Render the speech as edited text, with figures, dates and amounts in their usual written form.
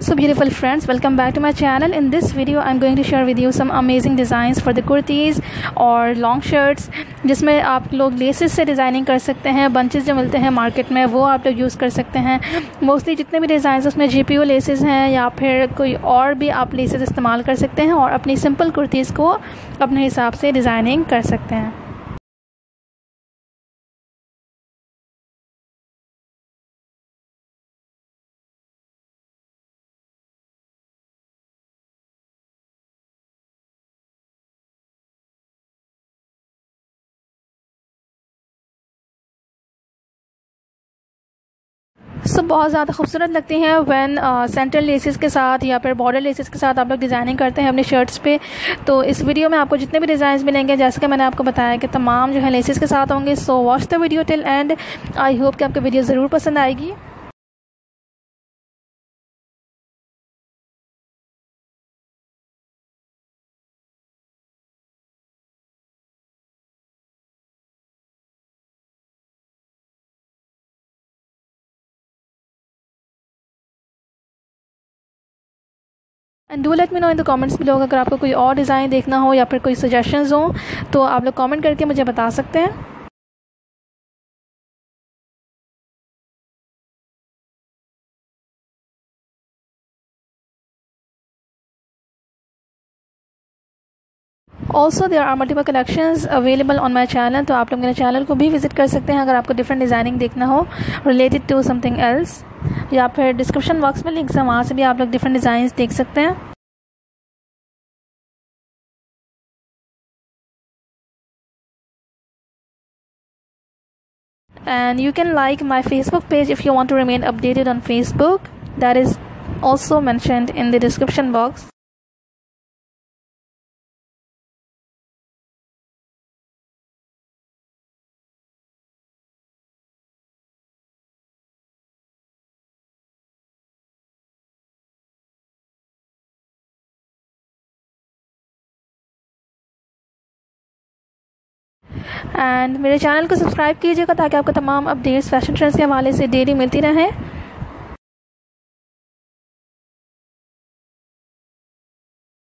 So beautiful friends, welcome back to my channel. In this video I'm going to share with you some amazing designs for the kurtis और long shirts, जिसमें आप लोग laces से designing कर सकते हैं। Bunches जो मिलते हैं मार्केट में वो आप लोग यूज़ कर सकते हैं। मोस्टली जितने भी डिज़ाइन उसमें GPO लेसेस हैं या फिर कोई और भी आप लेसेस इस्तेमाल कर सकते हैं और अपनी सिंपल कुर्तीज़ को अपने हिसाब से डिज़ाइनिंग कर सकते हैं। बहुत ज़्यादा खूबसूरत लगती हैं व्हेन सेंटर लेसेस के साथ या फिर बॉर्डर लेसेस के साथ आप लोग डिज़ाइनिंग करते हैं अपने शर्ट्स पे। तो इस वीडियो में आपको जितने भी डिज़ाइन मिलेंगे, जैसे कि मैंने आपको बताया कि तमाम जो है लेसेस के साथ होंगे। So watch the video till end. I hope कि आपको वीडियो ज़रूर पसंद आएगी। And do let me know in the comments below, अगर आपको कोई और डिज़ाइन देखना हो या फिर कोई सजेशंस हो तो आप लोग कमेंट करके मुझे बता सकते हैं। Also there are multiple collections available on my channel, तो आप लोग मेरे चैनल को भी विजिट कर सकते हैं अगर आपको डिफरेंट डिज़ाइनिंग देखना हो रिलेटेड टू समथिंग एल्स, या फिर डिस्क्रिप्शन बॉक्स में लिंक्स हैं, वहाँ से भी आप लोग डिफरेंट डिज़ाइंस देख सकते हैं। And you can like my Facebook page if you want to remain updated on Facebook. That is also mentioned in the description box. And मेरे चैनल को सब्सक्राइब कीजिएगा ताकि आपको तमाम अपडेट्स फैशन ट्रेंड्स के हवाले से डेली मिलती रहें।